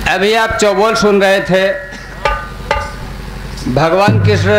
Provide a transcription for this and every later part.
अभी आप चौबोल सुन रहे थे। भगवान कृष्ण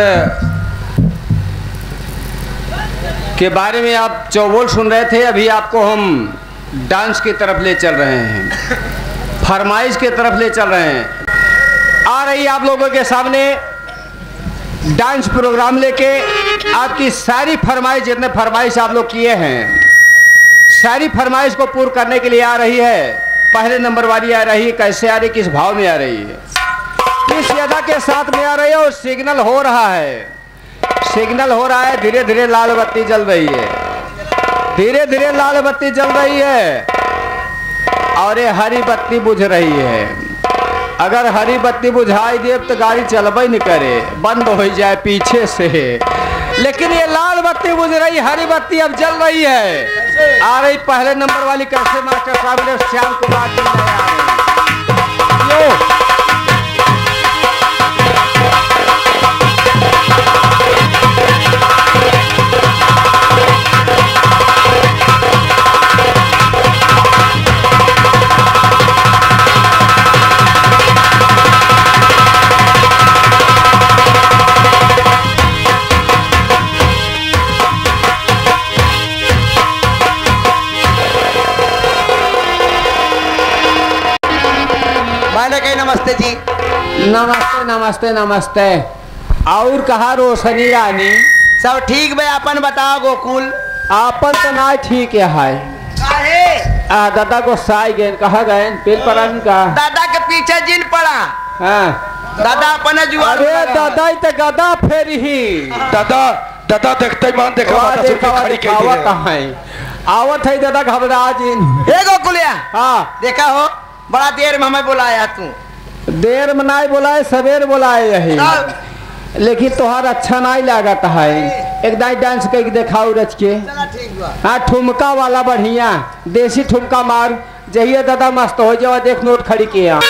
के बारे में आप चौबोल सुन रहे थे। अभी आपको हम डांस की तरफ ले चल रहे हैं, फरमाइश की तरफ ले चल रहे हैं। आ रही आप लोगों के सामने डांस प्रोग्राम लेके आपकी सारी फरमाइश, जितने फरमाइश आप लोग किए हैं, सारी फरमाइश को पूर्ण करने के लिए आ रही है। पहले नंबर वाली आ रही है, कैसे आ रही, किस भाव में आ रही है, किस अदा के साथ में आ रही है। और सिग्नल हो रहा है, सिग्नल हो रहा है। धीरे धीरे लाल बत्ती जल रही है, धीरे धीरे लाल बत्ती जल रही है और ये हरी बत्ती बुझ रही है। अगर हरी बत्ती बुझाई दे तो गाड़ी चलबे नहीं करे, बंद हो जाए पीछे से। लेकिन ये लाल बत्ती बुझ रही, हरी बत्ती अब जल रही है। आ रही पहले नंबर वाली, कैसे मास्टर साहब ने श्याम कुमार जी आ रहे। नमस्ते जी। नमस्ते नमस्ते नमस्ते। और कहा रोशनी रानी? सब ठीक भाई, अपन बताओ गोकुल। आपन तो ना ठीक है। दादा को साई गए, कहा गए पेल पड़ा का? दादा के पीछे जिन पड़ा। हाँ दादा अपने जुआ। अरे दादा ही तो गदा फेर ही। दादा दादा देखते मान देखा कहाँ है आवत है दादा घबरा जिन। हे गोकुलिया, हाँ देखा हो बड़ा देर में हमें बुलाया तू। देर में नहीं बुलाए, सवेर बुलाए यही। लेकिन तोहार अच्छा नहीं लागत है। एक दाई डांस करके दिखाओ रच के। हाँ ठुमका वाला बढ़िया देसी ठुमका मार जहिए दादा मस्त हो जाओ। देख नोट खड़ी किया।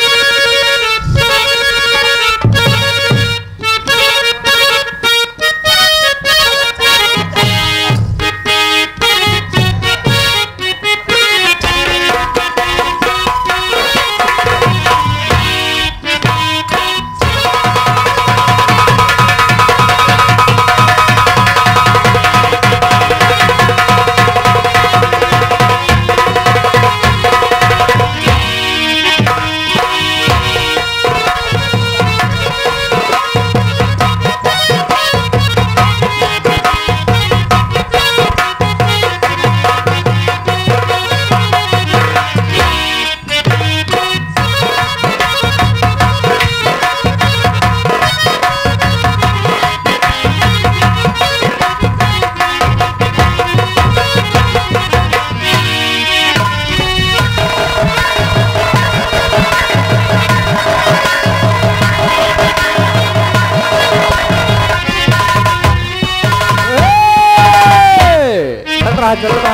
चल रहा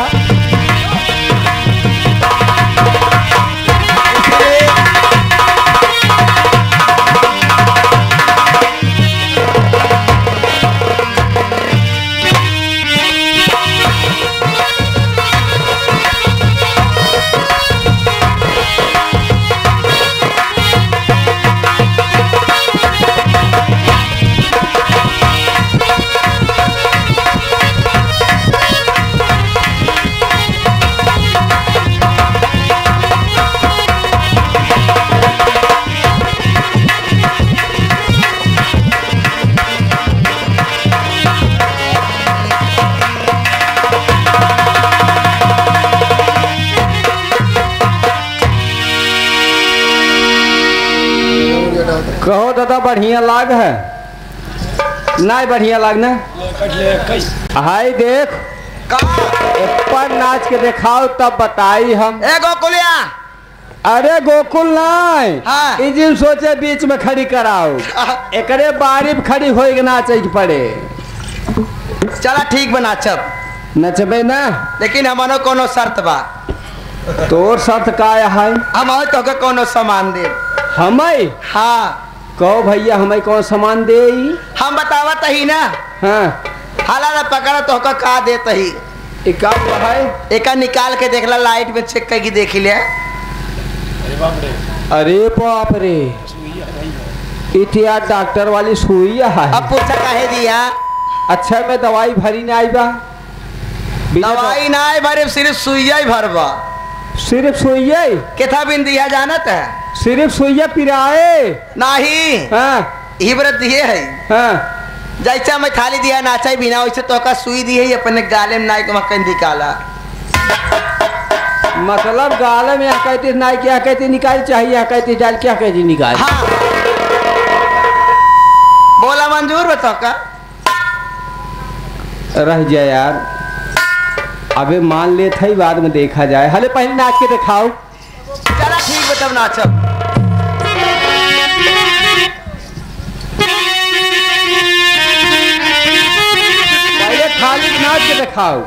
कहो दादा बढ़िया लाग है नहीं? बढ़िया लाग ना। हाय देख पर नाच के दिखाओ तब बताई हम। ए गोकुलिया। अरे गोकुल नहीं, हाँ। जिन सोचे बीच में खड़ी कराओ। एकरे बारी में खड़ी हो नाचे के पड़े। चला ठीक बना नचब नचबे ना, लेकिन हमारो कोनो शर्त बा। तोर शर्त का है? हम तो के कोनो सामान दे। हमें? हाँ कहो भैया हमें कौन सामान दे? हम बतावत ही ना। हाँ हाला ना पकड़ा तो का देत ही। एक निकाल के देखला, लाइट में चेक करके देख लिया। अरे बाप रे, इतिया डॉक्टर वाली सुई है। अब पूछा काहे दिया? अच्छा मैं दवाई भरी ना आई बा? दवाई ना आए भरे, सिर्फ सुइया ही भरबा। सिर्फ सुइया? केथा बिन दिया जानत है? सिर्फ सुइया पिराए नहीं, हाँ इबरत दिए है। हाँ। जैसा मैं थाली दिया नाचा बिना वैसे तो का सुई दी है अपने गाले में नाई को मक्कन निकाला। मतलब गाले में यहाँ कहते नाई क्या कहते निकाल चाहिए, यहाँ कहते डाल क्या कहते निकाल। हाँ बोला मंजूर बताओ का? रह जाए यार, अबे मान ले था ही बाद में देखा जाए। हले पहले नाच के दिखाओ। चला ठीक बताओ नाचो। पहले थाली नाच के दिखाओ।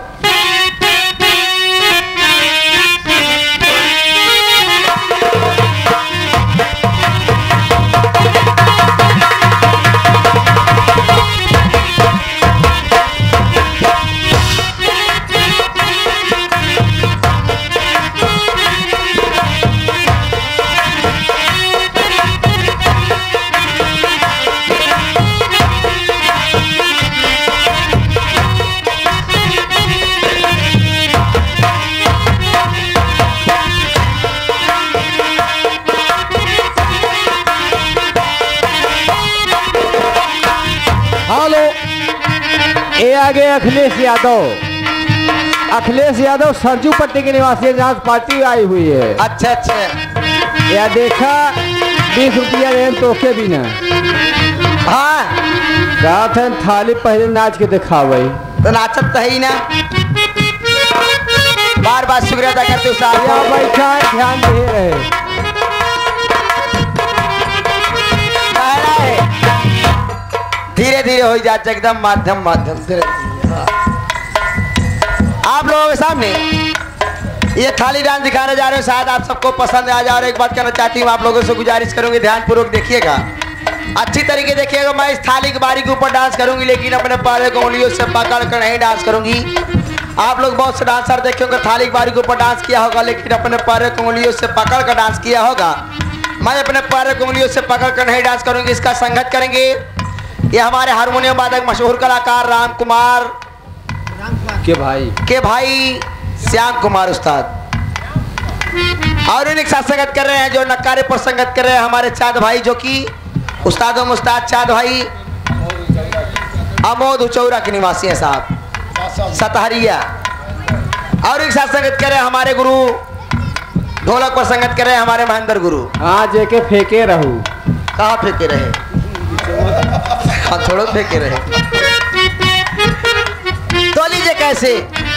ये आगे अखिलेश यादव, अखिलेश यादव सरजू पट्टी के निवासी जहाँ पार्टी आई हुई है। अच्छा अच्छा। या देखा 20 रुपया रहे तो के भी ना। हाँ कहा था थाली पहले नाच के दिखावे तो नाचत तो ही ना, बार बार शुक्रिया अदा करते या बैठा है, ध्यान दे रहे। धीरे धीरे हो जाए एकदम माध्यम माध्यम धीरे। आप लोगों के सामने ये थाली डांस दिखाने जा रहे हो, शायद आप सबको पसंद आ जा रहा है। एक बात कहना चाहती हूँ, आप लोगों से गुजारिश करूंगी ध्यान पूर्वक देखिएगा, अच्छी तरीके देखिएगा। मैं इस थाली की बारी के ऊपर डांस करूंगी, लेकिन अपने पैरों को उंगलियों से पकड़ कर नहीं डांस करूंगी। आप लोग बहुत से डांसर देखे होंगे थाली की बारी के ऊपर डांस किया होगा, लेकिन अपने पैरों को उंगलियों से पकड़ कर डांस किया होगा। मैं अपने पैरों को उंगलियों से पकड़ कर नहीं डांस करूंगी, इसका संगत करेंगे ये हमारे हारमोनियम वादक मशहूर कलाकार राम कुमार के भाई श्याम कुमार उस्ताद, और इन्हीं के साथ संगत कर रहे हैं जो नक्कारे पर संगत कर रहे हैं हमारे चाँद भाई, जो कि उस्ताद मुस्ताद चाँद भाई अमोद उचौरा के निवासी हैं साहब सतहरिया। और एक साथ संगत कर रहे हैं हमारे गुरु, ढोलक पर संगत कर रहे हैं हमारे महेंद्र गुरु। हाँ जेके फेंके रहू। कहाँ फेंके रहे? हाँ थोड़ा फेंके रहे तो लीजिए कैसे।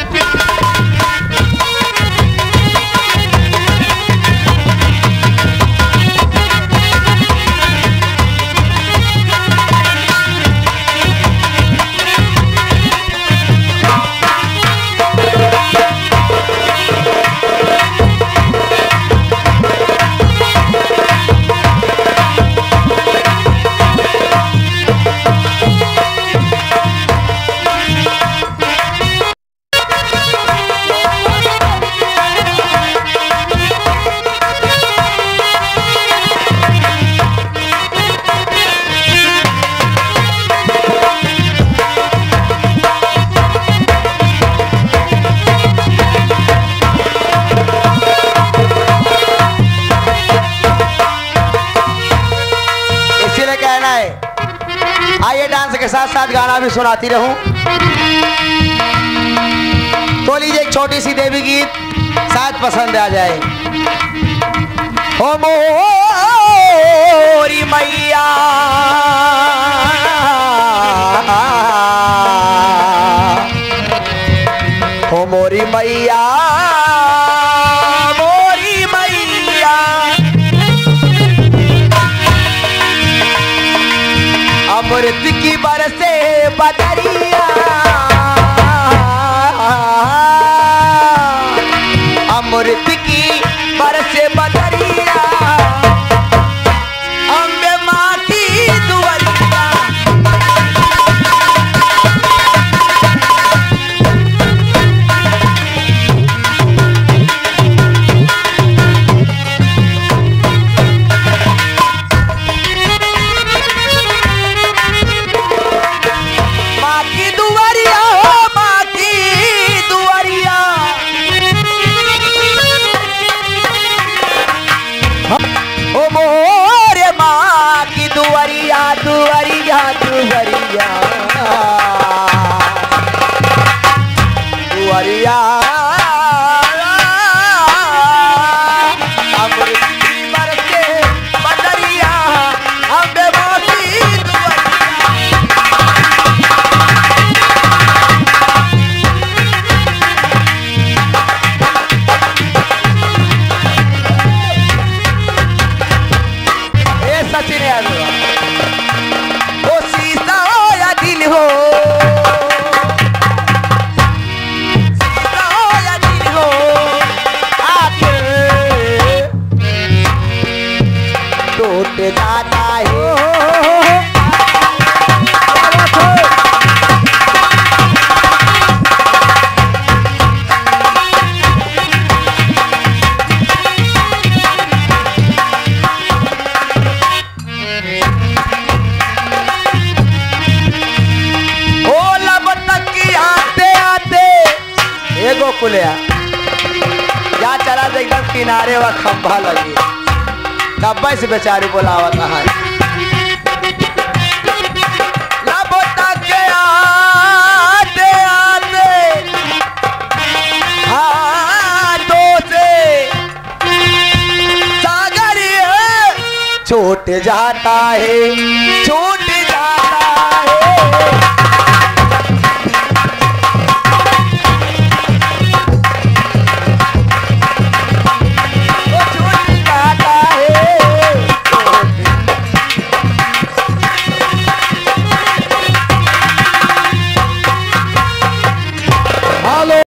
आइए डांस के साथ साथ गाना भी सुनाती रहूं। तो लीजिए एक छोटी सी देवी गीत शायद पसंद आ जाए। ओ मोरी मैया ओ मोरी मैया अमृत की बरसे बदरिया अमृत की बरसे बदरिया अम्बे माँ की दुआरिया। दुवरिया दुवरिया दुवरिया दुवरिया क्या चला तो एकदम किनारे व खंभा लगी तब से बेचारी बोलावत है छूट जाता है छूट जाता है